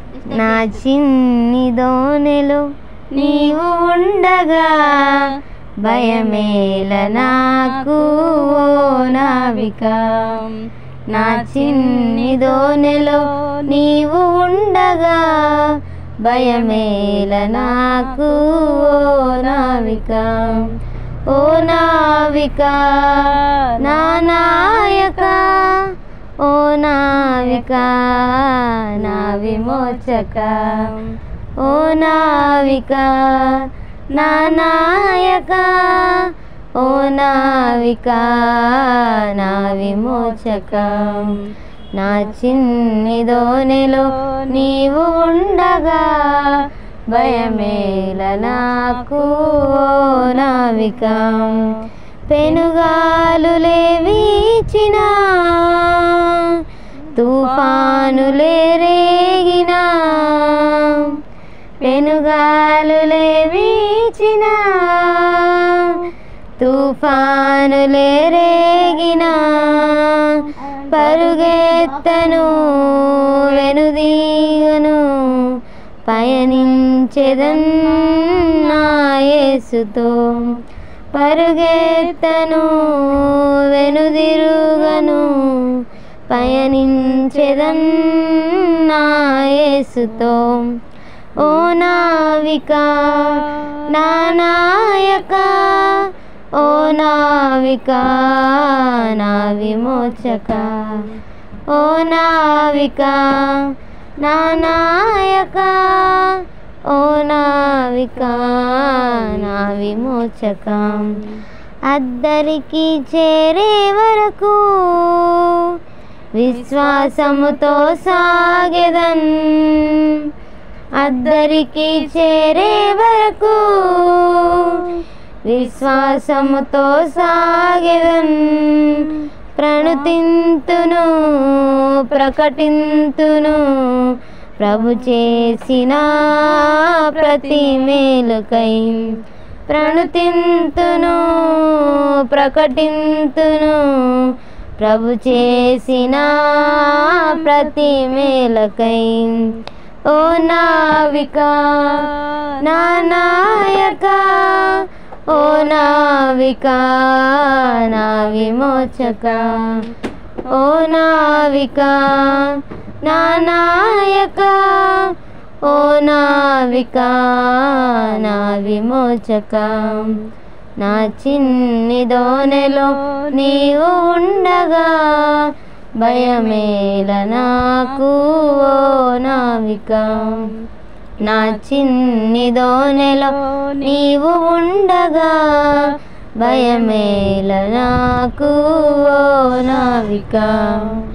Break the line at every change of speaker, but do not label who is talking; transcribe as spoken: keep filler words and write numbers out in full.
నా చిన్ని దోనెలో నీవు ఉండగా భయమేల నాకు ఓ నావిక. నా చిన్ని దోనెలో నీవు ఉండగా భయమేల నాకు ఓ నావిక. ఓ నావిక నా నాయక, ఓ నావిక నా విమోచక. ఓ నావిక నా నాయక, ఓ నావిక నా విమోచక. నా చిన్ని దోనెలో నీవు ఉండగా భయమేల నాకు ఓ నావిక. పెనుగాలులే వీచినా తుఫానులే రేగినా, పెనుగాలులే వీచినా తుఫానులే రేగినా, పరుగెత్తను వెనుదీగను పయనించెదన్ నా యేసుతో. పరుగెత్తను వెనుదిరుగను పయనించెదన్ నా యేసుతో. ఓ నావిక నా నాయక, ఓ నావిక నా విమోచక. ఓ నావిక నా నాయక, ఓ నావిక నా విమోచక. అద్దరికి చేరే వరకు విశ్వాసముతో సాగెదన్, అద్దరికి చేరే వరకు విశ్వాసముతో సాగెదన్. ప్రణుతింతును ప్రకటింతును ప్రభు చేసిన ప్రతి మేలుకై. ప్రణుతింతును ప్రకటింతును ప్రభు చేసిన ప్రతి మేలుకై. ఓ నావిక నా నాయక, ఓ నావిక నా విమోచక. ఓ నావిక నా నాయక, ఓ నావిక నా విమోచక. నా చిన్ని దోనెలో నీవు ఉండగా భయమేల నాకు ఓ నావిక. నా చిన్ని దోనెలో నీవు ఉండగా భయమేల నాకు ఓ నావిక.